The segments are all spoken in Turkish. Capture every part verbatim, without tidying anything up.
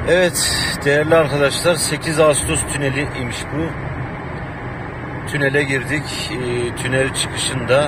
Evet değerli arkadaşlar, sekiz Ağustos tüneli imiş bu. Tünele girdik. E, tünel çıkışında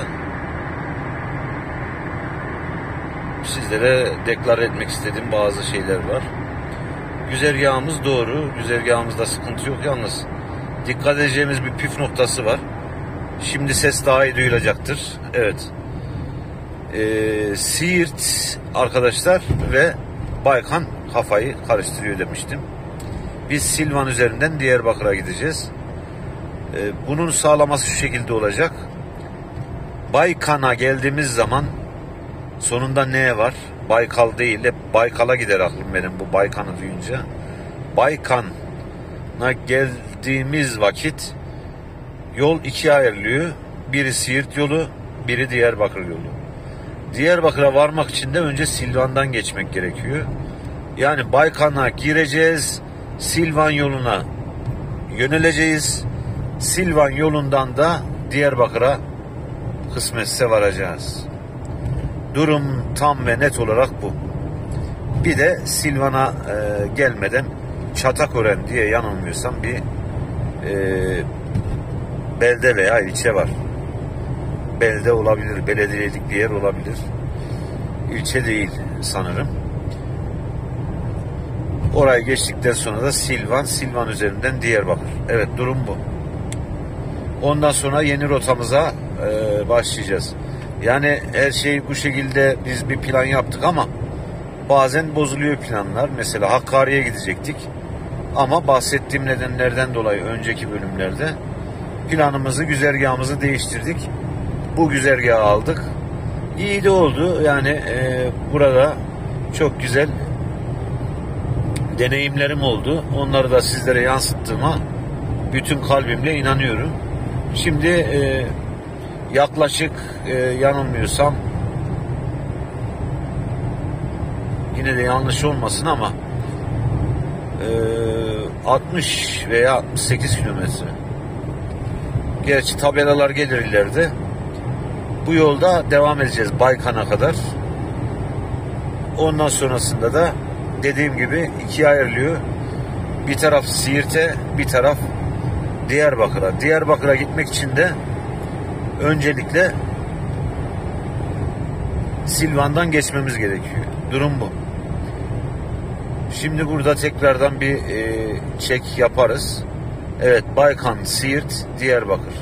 sizlere deklare etmek istediğim bazı şeyler var. Güzergahımız doğru. Güzergahımızda sıkıntı yok. Yalnız dikkat edeceğimiz bir püf noktası var. Şimdi ses daha iyi duyulacaktır. Evet. Ee, Siirt arkadaşlar ve Baykan kafayı karıştırıyor demiştim. Biz Silvan üzerinden Diyarbakır'a gideceğiz. Ee, bunun sağlaması şu şekilde olacak. Baykan'a geldiğimiz zaman sonunda ne var? Baykal değil, hep Baykal'a gider aklım benim bu Baykan'ı duyunca. Baykan'a geldiğimiz vakit yol ikiye ayrılıyor. Biri Siirt yolu, biri Diyarbakır yolu. Diyarbakır'a varmak için de önce Silvan'dan geçmek gerekiyor. Yani Baykan'a gireceğiz, Silvan yoluna yöneleceğiz. Silvan yolundan da Diyarbakır'a kısmetse varacağız. Durum tam ve net olarak bu. Bir de Silvan'a e, gelmeden Çatakören diye yanılmıyorsam bir e, belde veya ilçe var. Belde olabilir, belediyelik bir yer olabilir. İlçe değil sanırım. Orayı geçtikten sonra da Silvan, Silvan üzerinden Diyarbakır. Evet, durum bu. Ondan sonra yeni rotamıza e, başlayacağız. Yani her şey bu şekilde, biz bir plan yaptık ama bazen bozuluyor planlar. Mesela Hakkari'ye gidecektik. Ama bahsettiğim nedenlerden dolayı önceki bölümlerde planımızı, güzergahımızı değiştirdik. Bu güzergahı aldık. İyi de oldu. Yani e, burada çok güzel deneyimlerim oldu. Onları da sizlere yansıttığıma bütün kalbimle inanıyorum. Şimdi e, yaklaşık e, yanılmıyorsam, yine de yanlış olmasın ama e, altmış veya altmış sekiz kilometre. Gerçi tabelalar gelir ileride. Bu yolda devam edeceğiz Baykan'a kadar. Ondan sonrasında da dediğim gibi ikiye ayrılıyor. Bir taraf Siirt'e, bir taraf Diyarbakır'a. Diyarbakır'a gitmek için de öncelikle Silvan'dan geçmemiz gerekiyor. Durum bu. Şimdi burada tekrardan bir e, çek yaparız. Evet, Baykan, Siirt, Diyarbakır.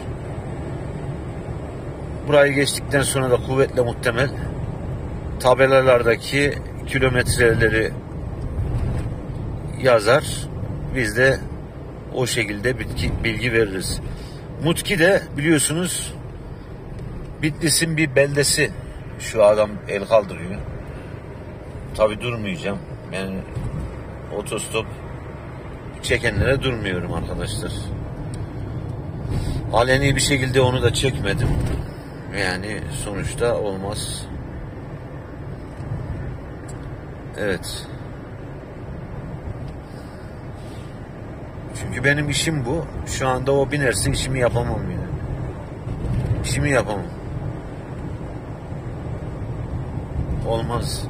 Burayı geçtikten sonra da kuvvetle muhtemel tabelalardaki kilometreleri yazar. Biz de o şekilde bilgi, bilgi veririz. Mutki de biliyorsunuz Bitlis'in bir beldesi. Şu adam el kaldırıyor. Tabi durmayacağım. Yani otostop çekenlere durmuyorum arkadaşlar. Aleni bir şekilde onu da çekmedim. Yani sonuçta olmaz. Evet. Çünkü benim işim bu. Şu anda o binerse işimi yapamam yani. İşimi yapamam. Olmaz.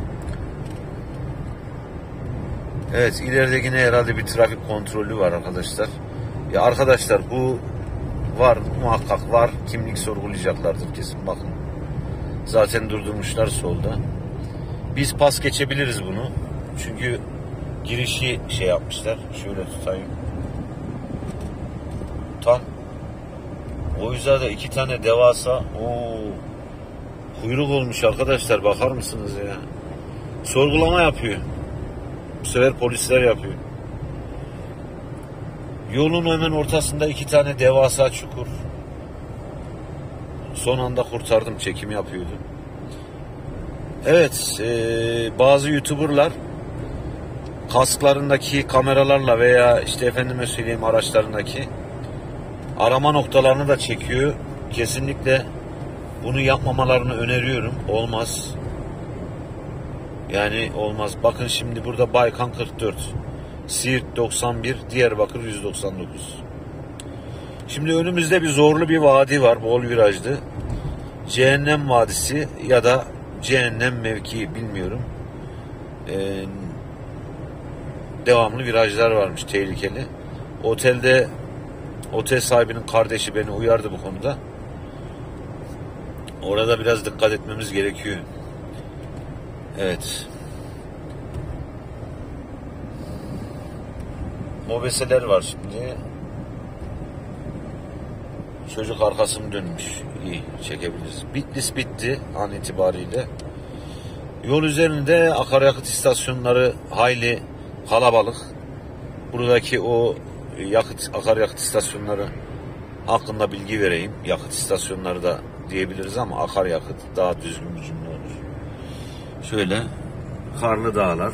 Evet, ileride yine herhalde bir trafik kontrolü var arkadaşlar. Ya arkadaşlar, bu var, muhakkak var. Kimlik sorgulayacaklardır kesin, bakın. Zaten durdurmuşlar solda. Biz pas geçebiliriz bunu. Çünkü girişi şey yapmışlar. Şöyle tutayım. Tam o yüzden de iki tane devasa o kuyruk olmuş arkadaşlar, bakar mısınız ya? Sorgulama yapıyor. Bu sefer polisler yapıyor. Yolun hemen ortasında iki tane devasa çukur. Son anda kurtardım, çekim yapıyordum. Evet, e, bazı YouTuber'lar kasklarındaki kameralarla veya işte efendime söyleyeyim araçlarındaki arama noktalarını da çekiyor. Kesinlikle bunu yapmamalarını öneriyorum. Olmaz. Yani olmaz. Bakın şimdi burada Baykan kırk dört, Siirt doksan bir, Diyarbakır yüz doksan dokuz. Şimdi önümüzde bir zorlu bir vadi var, bol virajlı. Cehennem Vadisi ya da Cehennem mevkii, bilmiyorum. Ee, devamlı virajlar varmış, tehlikeli. Otelde otel sahibinin kardeşi beni uyardı bu konuda. Orada biraz dikkat etmemiz gerekiyor. Evet. Mobeseler var şimdi. Çocuk arkasını dönmüş. İyi çekebiliriz. Bitlis bitti an itibariyle. Yol üzerinde akaryakıt istasyonları hayli kalabalık. Buradaki o yakıt akaryakıt istasyonları hakkında bilgi vereyim. Yakıt istasyonları da diyebiliriz ama akaryakıt daha düzgün bir cümle olur. Şöyle karlı dağlar.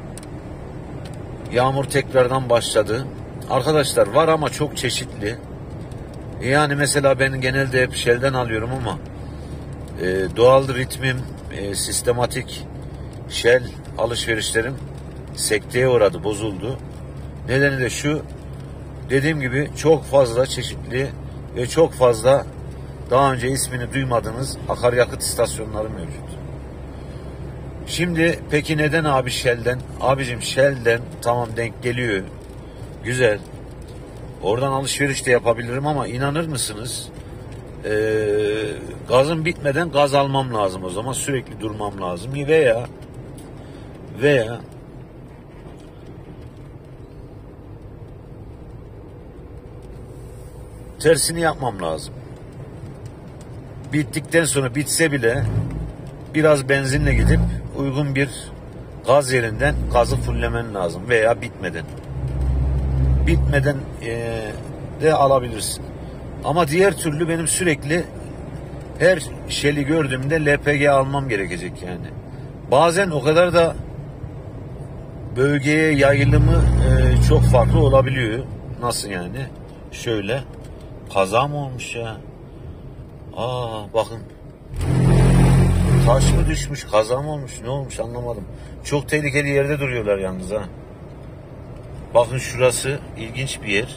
Yağmur tekrardan başladı. Arkadaşlar var ama çok çeşitli. Yani mesela ben genelde hep Shell'den alıyorum ama e, doğal ritmim, e, sistematik Shell alışverişlerim sekteye uğradı, bozuldu. Nedeni de şu, dediğim gibi çok fazla çeşitli ve çok fazla daha önce ismini duymadığınız akaryakıt istasyonları mevcut. Şimdi peki neden abi Shell'den? Abicim Shell'den tamam denk geliyor. Güzel. Oradan alışveriş de yapabilirim ama inanır mısınız? Ee, gazım bitmeden gaz almam lazım o zaman. Sürekli durmam lazım. Veya veya tersini yapmam lazım. Bittikten sonra bitse bile biraz benzinle gidip uygun bir gaz yerinden gazı fullemen lazım veya bitmeden. Bitmeden e, de alabilirsin. Ama diğer türlü benim sürekli her Shell'i gördüğümde L P G almam gerekecek yani. Bazen o kadar da bölgeye yayılımı e, çok farklı olabiliyor. Nasıl yani? Şöyle kaza mı olmuş ya? Aa bakın. Taş mı düşmüş, kaza mı olmuş, ne olmuş anlamadım. Çok tehlikeli yerde duruyorlar yalnız ha. Bakın şurası ilginç bir yer.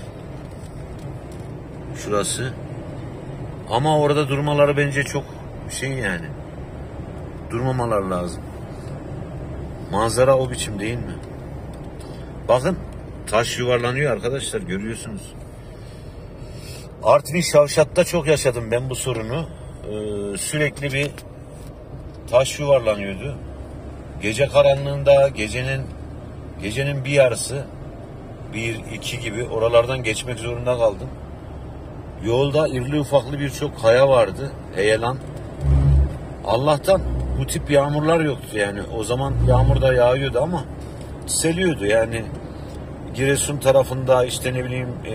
Şurası. Ama orada durmaları bence çok şey yani. Durmamalar lazım. Manzara o biçim değil mi? Bakın taş yuvarlanıyor arkadaşlar, görüyorsunuz. Artvin Şavşat'ta çok yaşadım ben bu sorunu. Ee, sürekli bir taş yuvarlanıyordu. Gece karanlığında gecenin gecenin bir yarısı bir iki gibi oralardan geçmek zorunda kaldım. Yolda irili ufaklı birçok kaya vardı. Heyelan. Allah'tan bu tip yağmurlar yoktu yani. O zaman yağmur da yağıyordu ama seliyordu yani. Giresun tarafında işte ne bileyim e,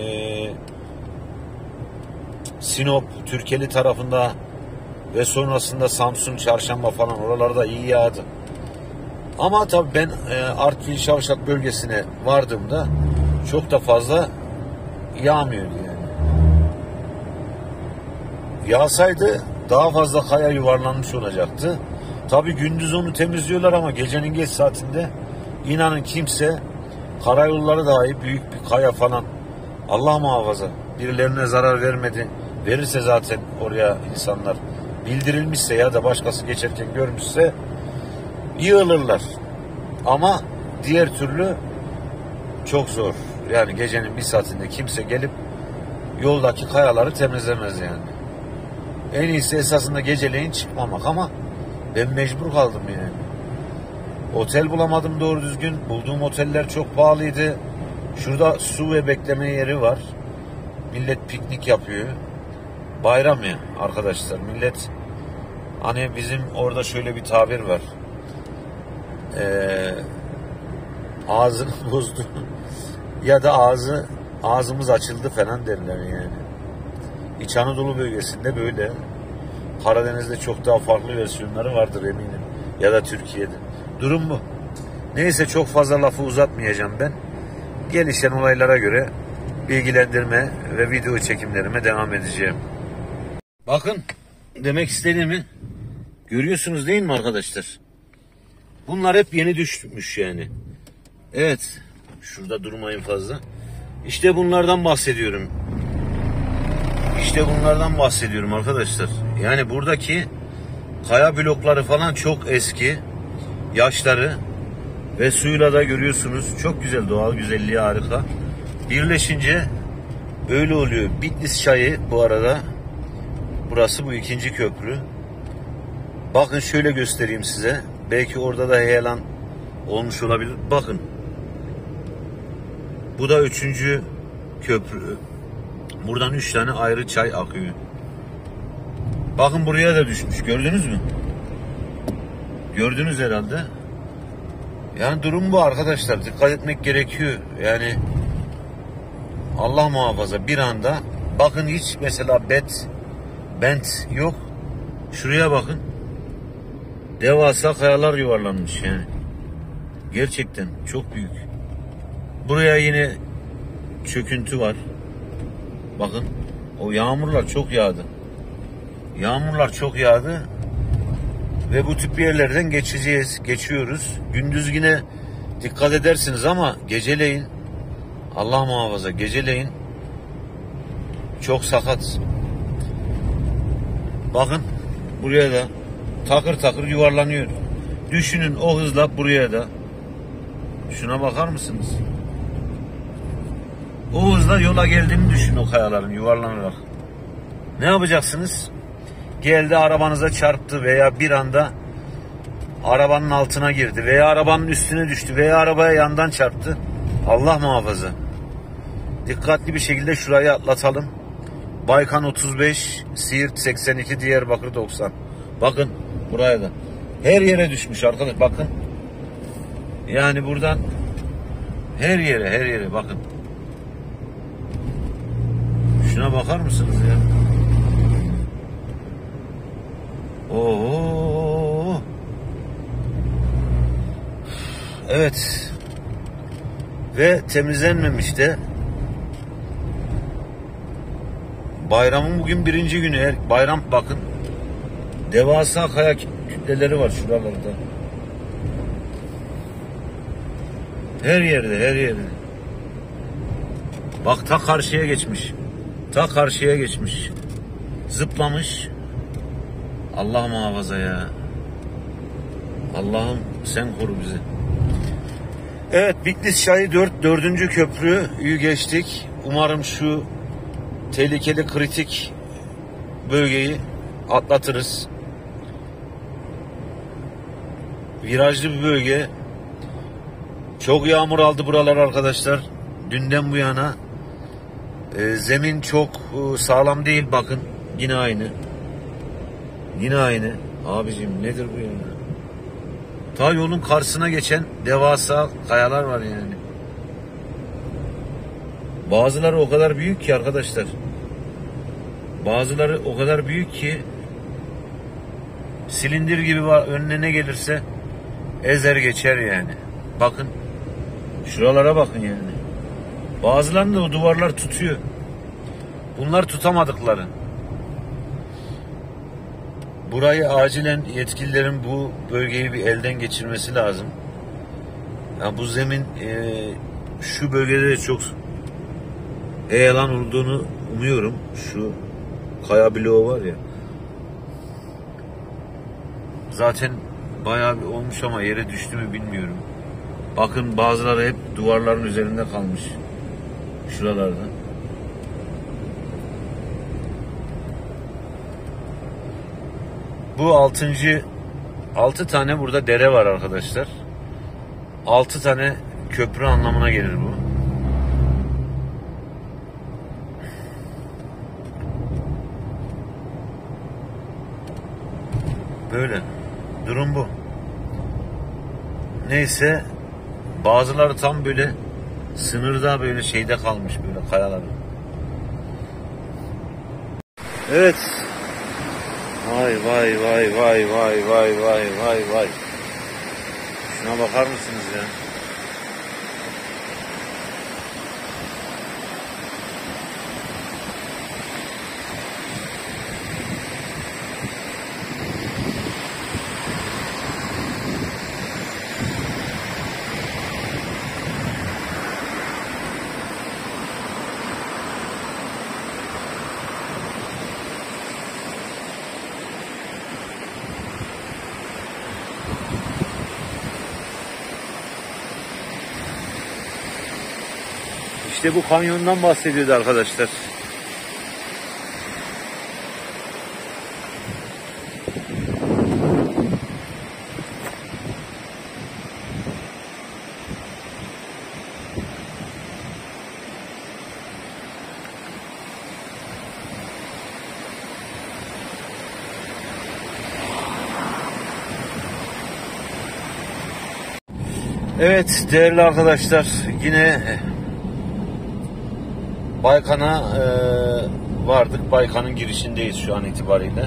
Sinop, Türkeli tarafında ve sonrasında Samsun, Çarşamba falan oralarda iyi yağdı. Ama tabii ben e, Artvin Şavşat bölgesine vardığımda çok da fazla yağmıyordu yani. Yağsaydı daha fazla kaya yuvarlanmış olacaktı. Tabii gündüz onu temizliyorlar ama gecenin geç saatinde inanın kimse, karayolları dahi büyük bir kaya falan, Allah muhafaza, birilerine zarar vermedi. Verirse zaten oraya insanlar bildirilmişse ya da başkası geçerken görmüşse yığılırlar. Ama diğer türlü çok zor. Yani gecenin bir saatinde kimse gelip yoldaki kayaları temizlemez yani. En iyisi esasında geceleyin çıkmamak ama ben mecbur kaldım yani. Otel bulamadım doğru düzgün. Bulduğum oteller çok pahalıydı. Şurada su ve bekleme yeri var. Millet piknik yapıyor. Bayram ya arkadaşlar. Millet hani bizim orada şöyle bir tabir var. Ee, ağzını bozdu. Ya da ağzı ağzımız açıldı falan derler yani. İç Anadolu bölgesinde böyle. Karadeniz'de çok daha farklı versiyonları vardır eminim. Ya da Türkiye'de. Durum bu. Neyse çok fazla lafı uzatmayacağım ben. Gelişen olaylara göre bilgilendirme ve video çekimlerime devam edeceğim. Bakın demek istediğimi görüyorsunuz değil mi arkadaşlar? Bunlar hep yeni düşmüş yani. Evet. Şurada durmayın fazla. İşte bunlardan bahsediyorum. İşte bunlardan bahsediyorum arkadaşlar. Yani buradaki kaya blokları falan çok eski. Yaşları Ve suyla da görüyorsunuz. Çok güzel, doğal güzelliği harika. Birleşince böyle oluyor. Bitlis çayı bu arada. Burası bu ikinci köprü. Bakın şöyle göstereyim size. Belki orada da heyelan olmuş olabilir. Bakın. Bu da üçüncü köprü. Buradan üç tane ayrı çay akıyor. Bakın buraya da düşmüş. Gördünüz mü? Gördünüz herhalde. Yani durum bu arkadaşlar. Dikkat etmek gerekiyor. Yani Allah muhafaza bir anda. Bakın hiç mesela bet, bent yok. Şuraya bakın. Devasa kayalar yuvarlanmış yani. Gerçekten çok büyük. Buraya yine çöküntü var. Bakın o yağmurlar çok yağdı. Yağmurlar çok yağdı. Ve bu tip yerlerden geçeceğiz. Geçiyoruz. Gündüz yine dikkat edersiniz ama geceleyin Allah muhafaza geceleyin çok sakat. Bakın buraya da takır takır yuvarlanıyor. Düşünün o hızla buraya da. Şuna bakar mısınız? O hızla yola geldiğini düşün o kayaların yuvarlanarak. Ne yapacaksınız? Geldi arabanıza çarptı veya bir anda arabanın altına girdi veya arabanın üstüne düştü veya arabaya yandan çarptı. Allah muhafaza. Dikkatli bir şekilde şurayı atlatalım. Baykan otuz beş, Siirt seksen iki, Diyarbakır doksan. Bakın buraya da. Her yere düşmüş arkadaş bakın. Yani buradan her yere her yere bakın. Şuna bakar mısınız ya? Oo. Evet. Ve temizlenmemiş de. Bayramın bugün birinci günü. Her bayram bakın. Devasa kaya kütleleri var şuralarda. Her yerde, her yerde. Bak ta karşıya geçmiş. Ta karşıya geçmiş. Zıplamış. Allah muhafaza ya. Allah'ım sen koru bizi. Evet, Bitlis Çayı dört, dördüncü köprüyü geçtik. Umarım şu tehlikeli kritik bölgeyi atlatırız. Virajlı bir bölge. Çok yağmur aldı buralar arkadaşlar. Dünden bu yana. E, zemin çok e, sağlam değil. Bakın yine aynı. Yine aynı. Abicim nedir bu ya? Ta yolun karşısına geçen devasa kayalar var yani. Bazıları o kadar büyük ki arkadaşlar. Bazıları o kadar büyük ki silindir gibi var, önüne ne gelirse ezer geçer yani. Bakın. Şuralara bakın yani. Bazılarını da o duvarlar tutuyor. Bunlar tutamadıkları. Burayı acilen yetkililerin bu bölgeyi bir elden geçirmesi lazım. Yani bu zemin e, şu bölgede de çok heyelan olduğunu umuyorum. Şu kaya bloğu var ya. Zaten bayağı bir olmuş ama yere düştü mü bilmiyorum. Bakın bazıları hep duvarların üzerinde kalmış. Şuralarda. Bu altıncı altı tane burada dere var arkadaşlar. Altı tane köprü anlamına gelir bu. Böyle. Durum bu. Neyse, bazıları tam böyle sınırda böyle şeyde kalmış böyle kayaların. Evet. Vay vay vay vay vay vay vay vay vay. Şuna bakar mısınız ya? İşte bu kanyondan bahsediyordu arkadaşlar. Evet değerli arkadaşlar, yine Baykan'a e, vardık. Baykan'ın girişindeyiz şu an itibariyle.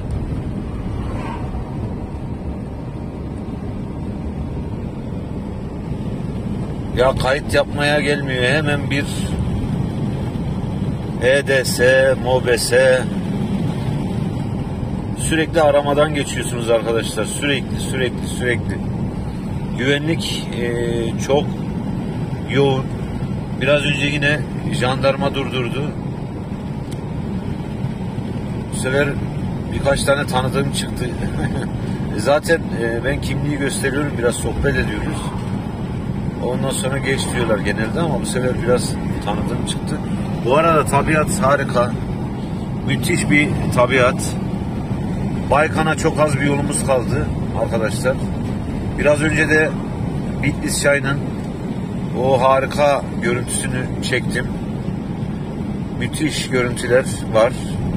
Ya kayıt yapmaya gelmiyor. Hemen bir E D S, MOBESE sürekli aramadan geçiyorsunuz arkadaşlar. Sürekli sürekli sürekli. Güvenlik e, çok yoğun. Biraz önce yine jandarma durdurdu. Bu sefer birkaç tane tanıdığım çıktı. Zaten e, ben kimliği gösteriyorum, biraz sohbet ediyoruz. Ondan sonra geç diyorlar genelde ama bu sefer biraz tanıdığım çıktı. Bu arada tabiat harika. Müthiş bir tabiat. Baykan'a çok az bir yolumuz kaldı arkadaşlar. Biraz önce de Bitlis Çayı'nın o harika görüntüsünü çektim. Müthiş görüntüler var.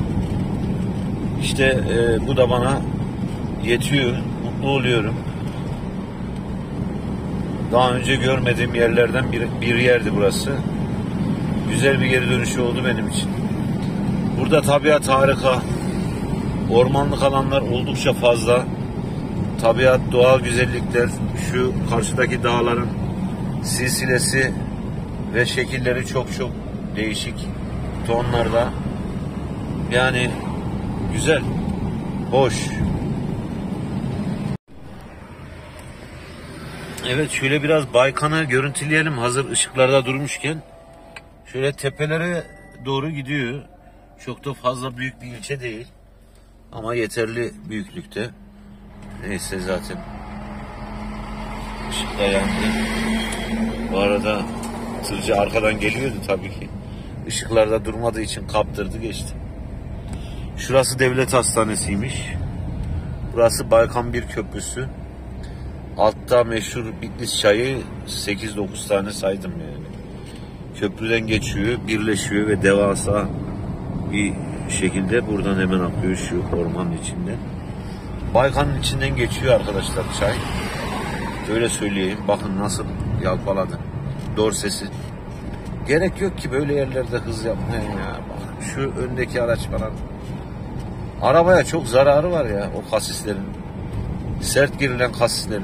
İşte e, bu da bana yetiyor. Mutlu oluyorum. Daha önce görmediğim yerlerden bir, bir yerdi burası. Güzel bir geri dönüşü oldu benim için. Burada tabiat harika. Ormanlık alanlar oldukça fazla. Tabiat, doğal güzellikler, şu karşıdaki dağların silsilesi ve şekilleri çok çok değişik tonlarda. Yani güzel, hoş. Evet, şöyle biraz Baykan'ı görüntüleyelim hazır ışıklarda durmuşken. Şöyle tepelere doğru gidiyor. Çok da fazla büyük bir ilçe değil. Ama yeterli büyüklükte. Neyse zaten ışıklar yandı. Bu arada tırcı arkadan geliyordu tabii ki. Işıklarda durmadığı için kaptırdı geçti. Şurası devlet hastanesiymiş. Burası Baykan bir köprüsü. Altta meşhur Bitlis Çayı, sekiz dokuz tane saydım yani. Köprüden geçiyor, birleşiyor ve devasa bir şekilde buradan hemen akıyor şu ormanın içinde. Baykan'ın içinden geçiyor arkadaşlar çay. Öyle söyleyeyim. Bakın nasıl yalpaladı. Dorsesi. Gerek yok ki böyle yerlerde hız yapmaya ya. Bakın şu öndeki araç falan. Arabaya çok zararı var ya o kasislerin. Sert girilen kasislerin.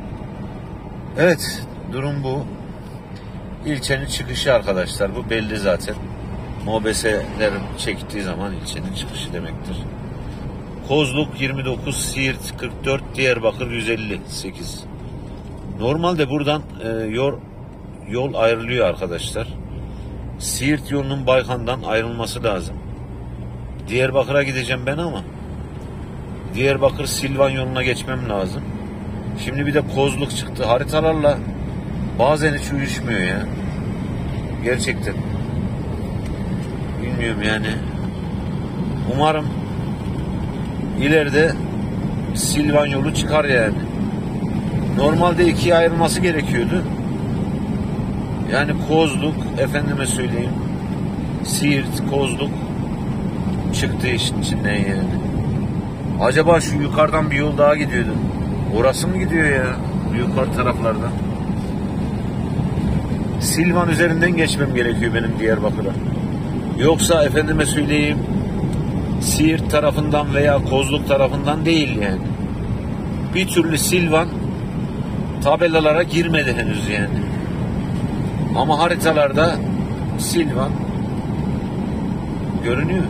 Evet, durum bu. İlçenin çıkışı arkadaşlar. Bu belli zaten. MOBESE'lerin çektiği zaman ilçenin çıkışı demektir. Kozluk yirmi dokuz, Siirt kırk dört, Diyarbakır yüz elli sekiz. Normalde buradan e, yol, yol ayrılıyor arkadaşlar. Siirt yolunun Baykan'dan ayrılması lazım. Diyarbakır'a gideceğim ben ama Diyarbakır Silvan yoluna geçmem lazım. Şimdi bir de Kozluk çıktı. Haritalarla bazen hiç uyuşmuyor ya. Gerçekten. Bilmiyorum yani. Umarım ileride Silvan yolu çıkar yani. Normalde ikiye ayrılması gerekiyordu. Yani Kozluk, efendime söyleyeyim, Siirt, Kozluk çıktı işin içinden yani. Acaba şu yukarıdan bir yol daha gidiyordu. Orası mı gidiyor ya? Yukarı taraflardan. Silvan üzerinden geçmem gerekiyor benim Diyarbakır'a. Yoksa efendime söyleyeyim Siirt tarafından veya Kozluk tarafından değil yani. Bir türlü Silvan tabelalara girmedi henüz yani. Ama haritalarda Silvan görünüyor.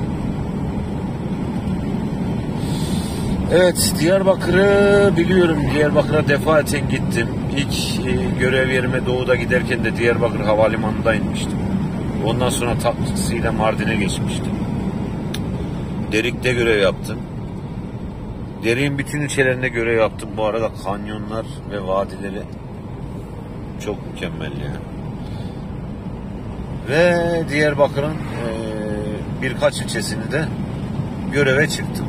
Evet, Diyarbakır'ı biliyorum. Diyarbakır'a defaten gittim. İlk e, görev yerime doğuda giderken de Diyarbakır Havalimanı'nda inmiştim. Ondan sonra taksiyle Mardin'e geçmiştim. Derik'te görev yaptım. Derik'in bütün ilçelerinde görev yaptım. Bu arada kanyonlar ve vadileri çok mükemmel ya. Ve Diyarbakır'ın e, birkaç ilçesini de göreve çıktım.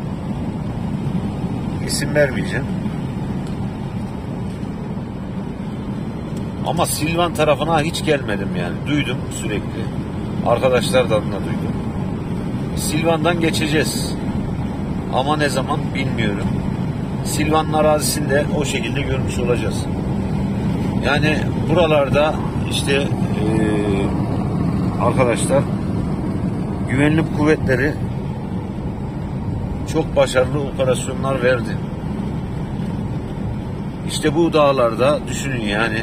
İsim vermeyeceğim. Ama Silvan tarafına hiç gelmedim yani. Duydum sürekli. Arkadaşlardan da duydum. Silvan'dan geçeceğiz. Ama ne zaman bilmiyorum. Silvan'ın arazisinde o şekilde görmüş olacağız. Yani buralarda işte ee, arkadaşlar güvenlik kuvvetleri çok başarılı operasyonlar verdi. İşte bu dağlarda düşünün yani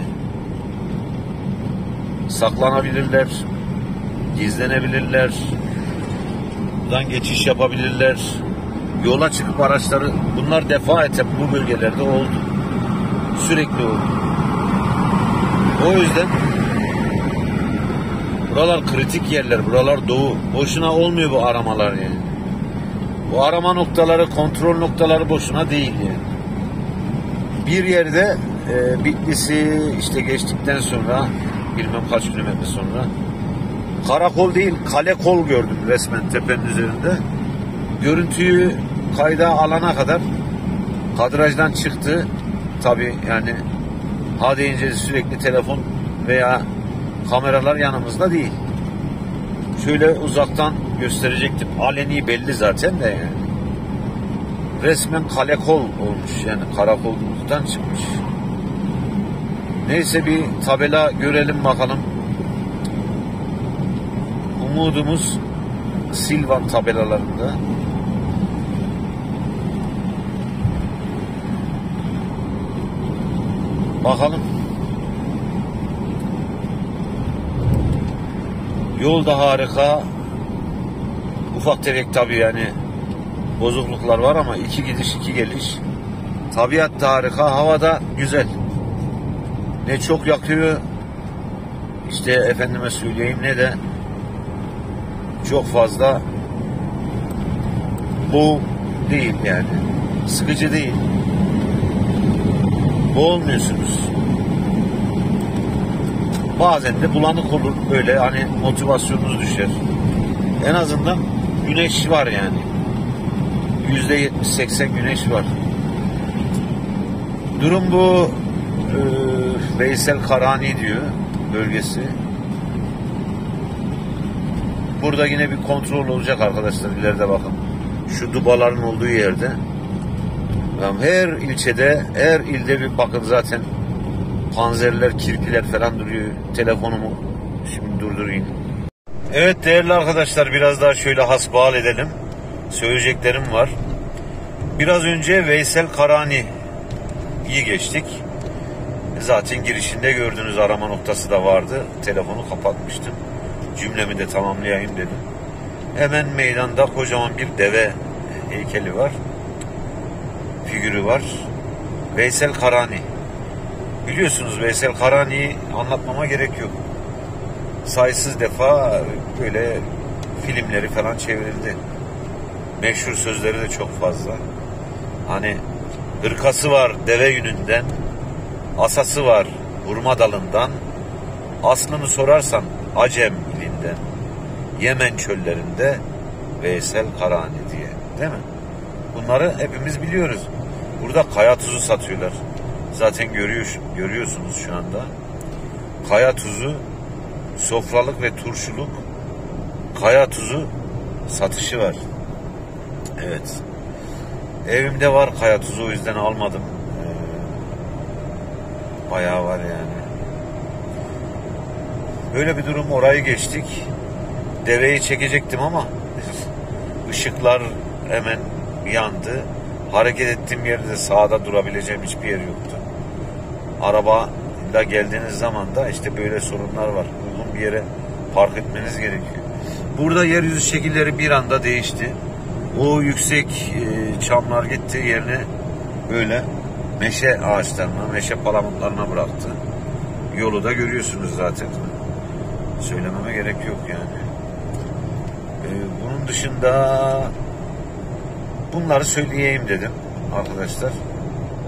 saklanabilirler, gizlenebilirler, buradan geçiş yapabilirler, yola çıkıp araçları, bunlar defaten bu bölgelerde oldu. Sürekli oldu. O yüzden buralar kritik yerler, buralar doğu. Boşuna olmuyor bu aramalar yani. Bu arama noktaları, kontrol noktaları boşuna değil yani. Bir yerde e, Bitlis'i işte geçtikten sonra, bilmem kaç kilometre sonra, karakol değil kale kol gördüm resmen tepenin üzerinde. Görüntüyü kayda alana kadar kadrajdan çıktı. Tabi yani ha deyince sürekli telefon veya kameralar yanımızda değil. Şöyle uzaktan gösterecektim. Aleni belli zaten de yani. Resmen kale kol olmuş yani, karakolluktan çıkmış. Neyse bir tabela görelim bakalım. Umudumuz Silvan tabelalarında. Bakalım. Yol da harika. Ufak tefek tabii yani bozukluklar var ama iki gidiş iki geliş. Tabiat da harika. Hava da güzel. Ne çok yakıyor, işte efendime söyleyeyim, ne de çok fazla boğ değil yani. Sıkıcı değil. Boğulmuyorsunuz. Bazen de bulanık olur böyle, hani motivasyonunuz düşer. En azından güneş var yani. Yüzde yetmiş seksen güneş var. Durum bu. Ee, Veysel Karani diyor bölgesi. Burada yine bir kontrol olacak arkadaşlar, ileride bakın. Şu dubaların olduğu yerde. Yani her ilçede, her ilde bir bakın zaten panzerler, kirpiler falan duruyor. Telefonumu şimdi durdurayım. Evet değerli arkadaşlar, biraz daha şöyle hasbihal edelim. Söyleyeceklerim var. Biraz önce Veysel Karani'yi geçtik. Zaten girişinde gördüğünüz arama noktası da vardı. Telefonu kapatmıştım. Cümlemi de tamamlayayım dedim. Hemen meydanda kocaman bir deve heykeli var. Figürü var. Veysel Karani. Biliyorsunuz Veysel Karani'yi anlatmama gerek yok. Sayısız defa böyle filmleri falan çevrildi. Meşhur sözleri de çok fazla. Hani hırkası var deve yününden, asası var hurma dalından, aslını sorarsan Acem ilinden, Yemen çöllerinde Veysel Karani diye, değil mi? Bunları hepimiz biliyoruz. Burada kaya tuzu satıyorlar. Zaten görüyor, görüyorsunuz şu anda. Kaya tuzu, sofralık ve turşuluk kaya tuzu satışı var. Evet. Evimde var kaya tuzu, o yüzden almadım. Ee, bayağı var yani. Böyle bir durum, orayı geçtik. Deveyi çekecektim ama ışıklar hemen yandı. Hareket ettiğim yerde sağda durabileceğim hiçbir yer yoktu. Arabayla geldiğiniz zaman da işte böyle sorunlar var. Uygun bir yere park etmeniz gerekiyor. Burada yeryüzü şekilleri bir anda değişti. O yüksek e, çamlar gitti, yerine böyle meşe ağaçlarına, meşe palamutlarına bıraktı. Yolu da görüyorsunuz zaten. Söylememe gerek yok yani. E, bunun dışında bunları söyleyeyim dedim arkadaşlar.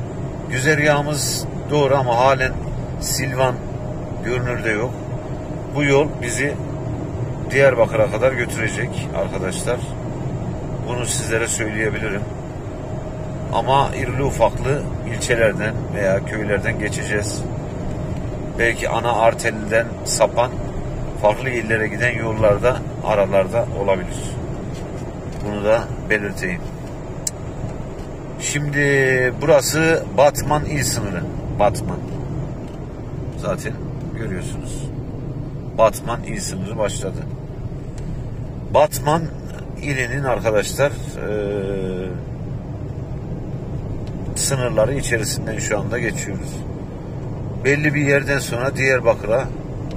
Güzergahımız doğru ama halen Silvan görünürde yok. Bu yol bizi Diyarbakır'a kadar götürecek arkadaşlar. Bunu sizlere söyleyebilirim. Ama irili ufaklı ilçelerden veya köylerden geçeceğiz. Belki ana arteriden sapan farklı illere giden yollarda, aralarda olabilir. Bunu da belirteyim. Şimdi burası Batman il sınırı. Batman. Zaten görüyorsunuz. Batman il sınırı başladı. Batman ilinin arkadaşlar ee, sınırları içerisinden şu anda geçiyoruz. Belli bir yerden sonra Diyarbakır'a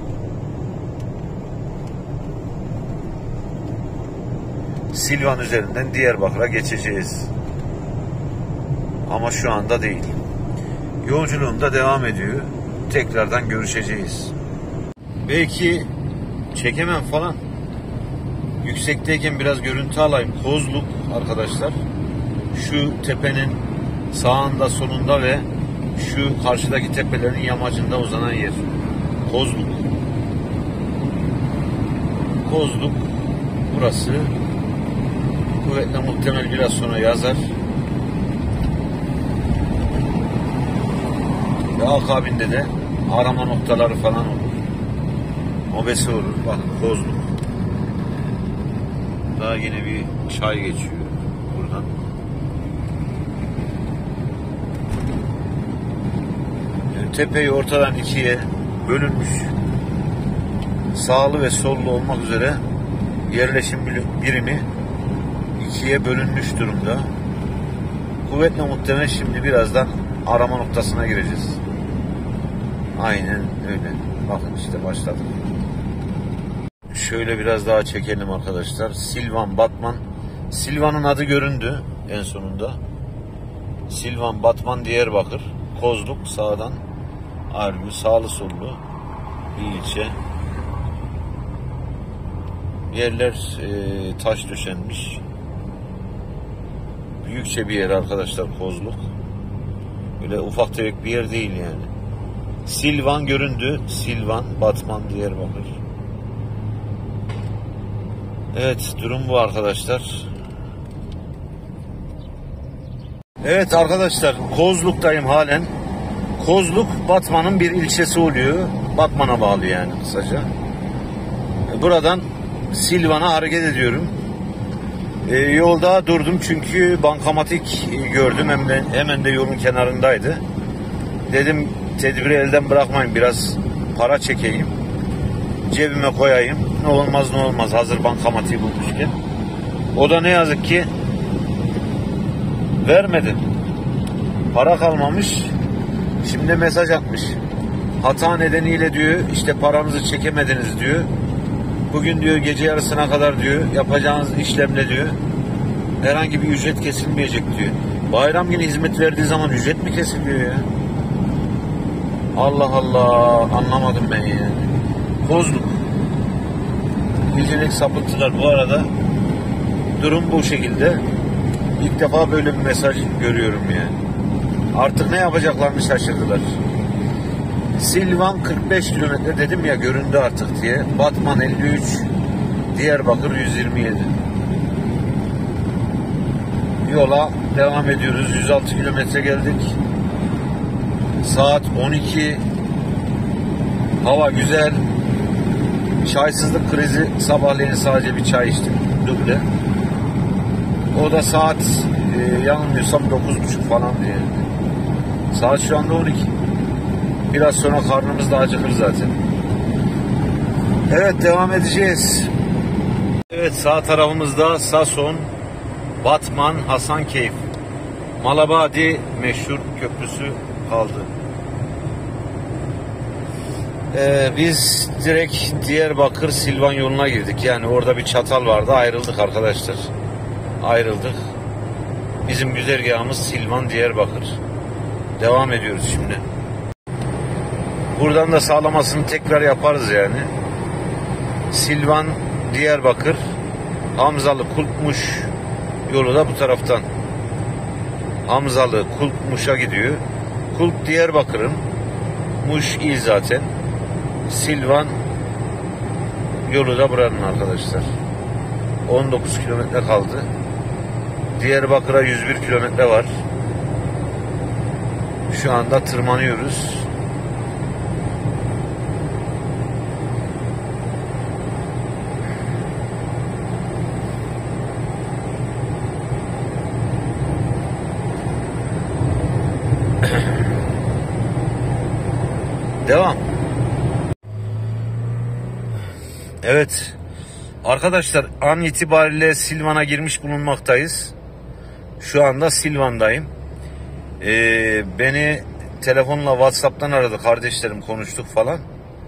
Silvan üzerinden Diyarbakır'a geçeceğiz. Ama şu anda değil. Yolculuğum da devam ediyor. Tekrardan görüşeceğiz. Belki çekemem falan. Yüksekteyken biraz görüntü alayım. Kozluk arkadaşlar. Şu tepenin sağında, solunda ve şu karşıdaki tepelerin yamacında uzanan yer. Kozluk. Kozluk burası. Kuvvetle muhtemel biraz sonra yazar. Ve akabinde de arama noktaları falan olur. Mobese olur. Bakın Kozluk. Daha yine bir çay geçiyor buradan. Yani tepeyi ortadan ikiye bölünmüş. Sağlı ve sollu olmak üzere yerleşim birimi ikiye bölünmüş durumda. Kuvvetle muhtemel şimdi birazdan arama noktasına gireceğiz. Aynen öyle. Bakın işte başladık. Şöyle biraz daha çekelim arkadaşlar. Silvan, Batman. Silvan'ın adı göründü en sonunda. Silvan, Batman, Diyarbakır. Kozluk sağdan ayrılıyor. Sağlı sollu bir ilçe. Yerler e, taş döşenmiş. Büyükçe bir yer arkadaşlar Kozluk. Öyle ufak tefek bir yer değil yani. Silvan göründü. Silvan, Batman, Diyarbakır. Evet, durum bu arkadaşlar. Evet arkadaşlar, Kozluk'tayım halen. Kozluk Batman'ın bir ilçesi oluyor. Batman'a bağlı yani kısaca. Buradan Silvan'a hareket ediyorum. Ee, yolda durdum çünkü bankamatik gördüm. Hemen, hemen de yolun kenarındaydı. Dedim tedbiri elden bırakmayın, biraz para çekeyim. Cebime koyayım. Ne olmaz ne olmaz hazır bankamatiği bulmuşken. O da ne yazık ki vermedi. Para kalmamış. Şimdi mesaj atmış. Hata nedeniyle diyor işte paranızı çekemediniz diyor. Bugün diyor gece yarısına kadar diyor yapacağınız işlemle diyor herhangi bir ücret kesilmeyecek diyor. Bayram günü hizmet verdiği zaman ücret mi kesiliyor ya? Allah Allah, anlamadım ben yani. Kozluk. Gecelik sapıntılar bu arada. Durum bu şekilde. İlk defa böyle bir mesaj görüyorum yani. Artık ne yapacaklarını şaşırdılar. Silvan kırk beş kilometre dedim ya, göründü artık diye. Batman elli üç, Diyarbakır yüz yirmi yedi. Yola devam ediyoruz. yüz altı kilometre geldik. Saat on iki. Hava güzel. Çaysızlık krizi, sabahleyin sadece bir çay içtim. Duble. O da saat e, yanılmıyorsam dokuz buçuk falan diye. Saat şu anda on iki. Biraz sonra karnımız da acıkır zaten. Evet, devam edeceğiz. Evet, sağ tarafımızda Sason, Batman, Hasankeyf, Malabadi meşhur köprüsü kaldı. Ee, biz direkt Diyarbakır Silvan yoluna girdik. Yani orada bir çatal vardı, ayrıldık arkadaşlar. Ayrıldık. Bizim güzergahımız Silvan Diyarbakır. Devam ediyoruz şimdi. Buradan da sağlamasını tekrar yaparız yani. Silvan Diyarbakır, Hamzalı Kulpmuş yolu da bu taraftan. Hamzalı Kulpmuş'a gidiyor. Kulp Diyarbakır'ın, Muş il zaten. Silvan yolu da buranın arkadaşlar. on dokuz kilometre kaldı. Diyarbakır'a yüz bir kilometre var. Şu anda tırmanıyoruz. Devam. Evet. Arkadaşlar an itibariyle Silvan'a girmiş bulunmaktayız. Şu anda Silvan'dayım. Ee, beni telefonla WhatsApp'tan aradı kardeşlerim, konuştuk falan.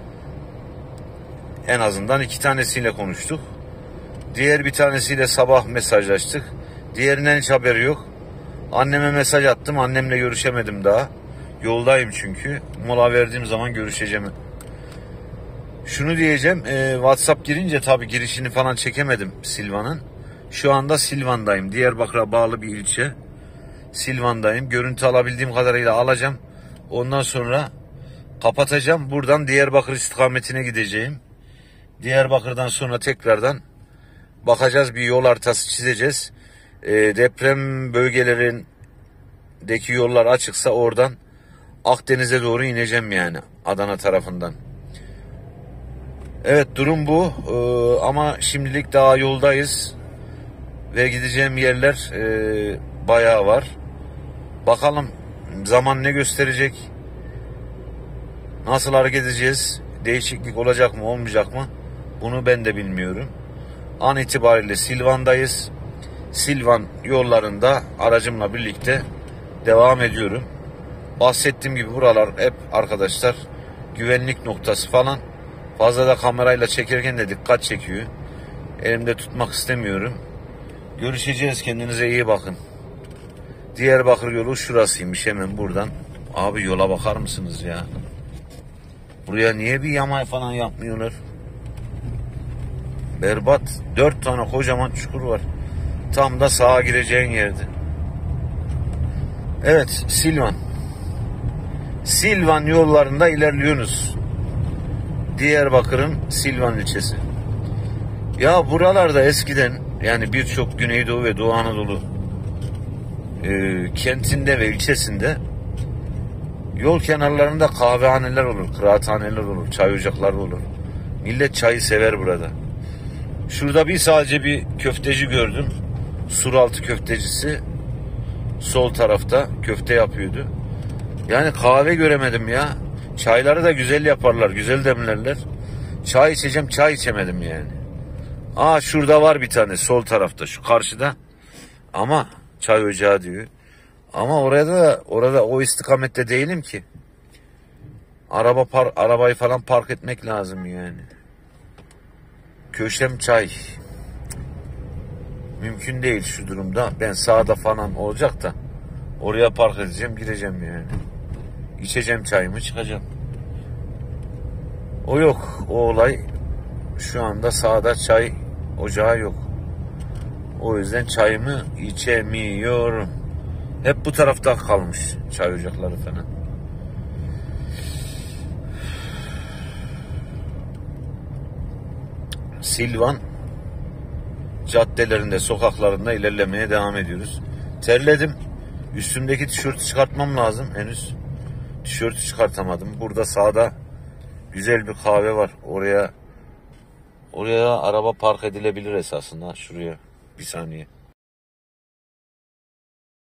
En azından iki tanesiyle konuştuk. Diğer bir tanesiyle sabah mesajlaştık. Diğerinden hiç haberi yok. Anneme mesaj attım. Annemle görüşemedim daha. Yoldayım çünkü. Mola verdiğim zaman görüşeceğim. Şunu diyeceğim. E, WhatsApp girince tabii girişini falan çekemedim Silvan'ın. Şu anda Silvan'dayım. Diyarbakır'a bağlı bir ilçe. Silvan'dayım. Görüntü alabildiğim kadarıyla alacağım. Ondan sonra kapatacağım. Buradan Diyarbakır istikametine gideceğim. Diyarbakır'dan sonra tekrardan bakacağız. Bir yol haritası çizeceğiz. E, deprem bölgelerindeki yollar açıksa oradan Akdeniz'e doğru ineceğim yani. Adana tarafından. Evet, durum bu. Ee, ama şimdilik daha yoldayız. Ve gideceğim yerler e, bayağı var. Bakalım zaman ne gösterecek? Nasıl hareket edeceğiz? Değişiklik olacak mı, olmayacak mı? Bunu ben de bilmiyorum. An itibariyle Silvan'dayız. Silvan yollarında aracımla birlikte devam ediyorum. Bahsettiğim gibi buralar hep arkadaşlar güvenlik noktası falan. Fazla da kamerayla çekerken de dikkat çekiyor. Elimde tutmak istemiyorum. Görüşeceğiz, kendinize iyi bakın. Diyarbakır yolu şurasıymış, hemen buradan. Abi yola bakar mısınız ya? Buraya niye bir yama falan yapmıyorlar? Berbat. Dört tane kocaman çukur var. Tam da sağa gireceğin yerde. Evet, Silvan. Silvan yollarında ilerliyorsunuz. Diyarbakır'ın Silvan ilçesi. Ya buralarda eskiden yani birçok Güneydoğu ve Doğu Anadolu e, kentinde ve ilçesinde yol kenarlarında kahvehaneler olur, kıraathaneler olur, çay ocakları olur. Millet çayı sever burada. Şurada bir sadece bir köfteci gördüm. Suraltı köftecisi. Sol tarafta köfte yapıyordu. Yani kahve göremedim ya. Çayları da güzel yaparlar, güzel demlerler. Çay içeceğim, çay içemedim yani. Aa, şurada var bir tane sol tarafta, şu karşıda. Ama çay ocağı diyor. Ama orada da orada o istikamette değilim ki. Araba par, arabayı falan park etmek lazım yani. Köşem çay. Mümkün değil şu durumda. Ben sağda falan olacak da oraya park edeceğim, gireceğim yani. İçeceğim çayımı, çıkacağım. O yok. O olay şu anda sağda çay ocağı yok. O yüzden çayımı içemiyorum. Hep bu tarafta kalmış çay ocakları falan. Silvan caddelerinde, sokaklarında ilerlemeye devam ediyoruz. Terledim. Üstümdeki tişörtü çıkartmam lazım henüz. Tişörtü çıkartamadım. Burada sağda güzel bir kahve var. Oraya oraya araba park edilebilir esasında. Şuraya bir saniye.